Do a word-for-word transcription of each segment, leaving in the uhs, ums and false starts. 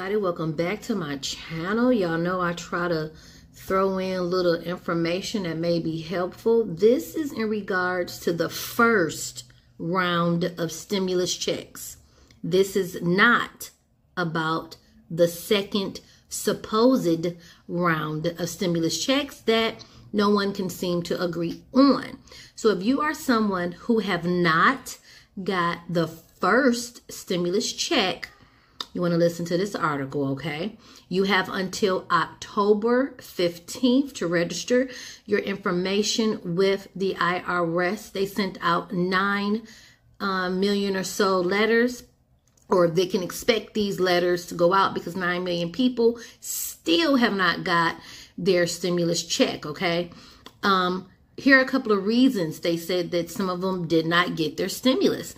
everybody, welcome back to my channel. Y'all know I try to throw in little information that may be helpful. This is in regards to the first round of stimulus checks. This is not about the second supposed round of stimulus checks that no one can seem to agree on. So if you are someone who have not got the first stimulus check, you want to listen to this article, okay? You have until October fifteenth to register your information with the I R S. They sent out nine uh, million or so letters, or they can expect these letters to go out because nine million people still have not got their stimulus check, okay? Um, here are a couple of reasons they said that some of them did not get their stimulus.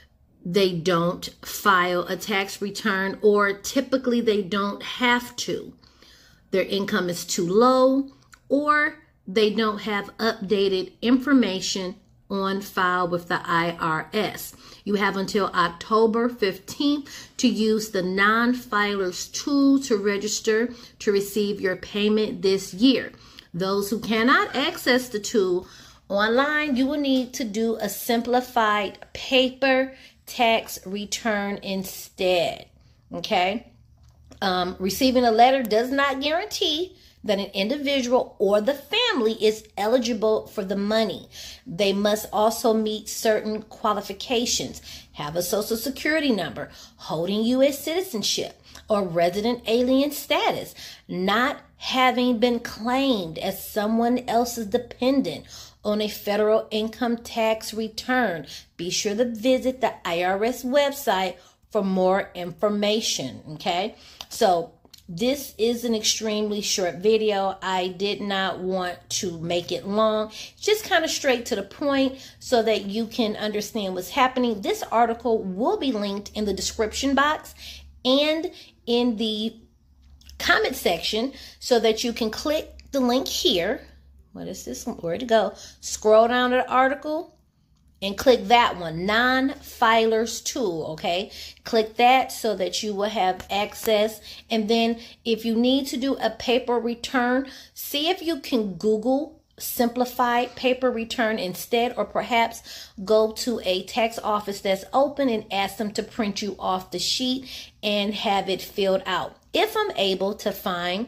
They don't file a tax return, or typically they don't have to. Their income is too low, or they don't have updated information on file with the I R S. You have until October fifteenth to use the non-filers tool to register to receive your payment this year. Those who cannot access the tool online, you will need to do a simplified paper tax return instead. Okay. Um, receiving a letter does not guarantee that an individual or the family is eligible for the money. They must also meet certain qualifications, have a social security number, holding U S citizenship or resident alien status, not having been claimed as someone else's dependent on a federal income tax return. Be sure to visit the I R S website for more information, okay? So this is an extremely short video. I did not want to make it long. Just kind of straight to the point so that you can understand what's happening. This article will be linked in the description box and in the comment section so that you can click the link here. What is this? Where to go? Scroll down to the article and click that one, non-filers tool, okay? Click that so that you will have access. And then if you need to do a paper return, see if you can Google simplified paper return instead, or perhaps go to a tax office that's open and ask them to print you off the sheet and have it filled out. If I'm able to find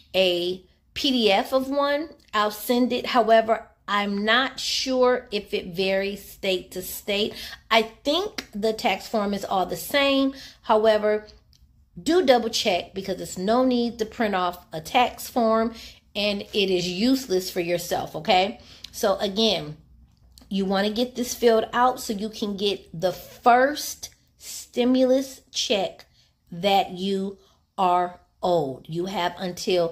a P D F of one, I'll send it. However, I'm not sure if it varies state to state. I think the tax form is all the same. However, do double check because there's no need to print off a tax form and it is useless for yourself, okay? So again, you want to get this filled out so you can get the first stimulus check that you are owed. You have until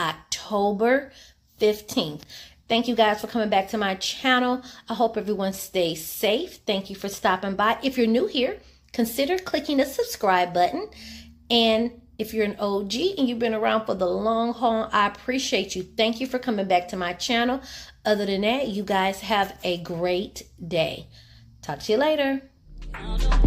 October fifteenth. Thank you guys for coming back to my channel. I hope everyone stays safe. Thank you for stopping by. If you're new here, consider clicking the subscribe button. And if you're an O G and you've been around for the long haul, I appreciate you. Thank you for coming back to my channel. Other than that, you guys have a great day. Talk to you later.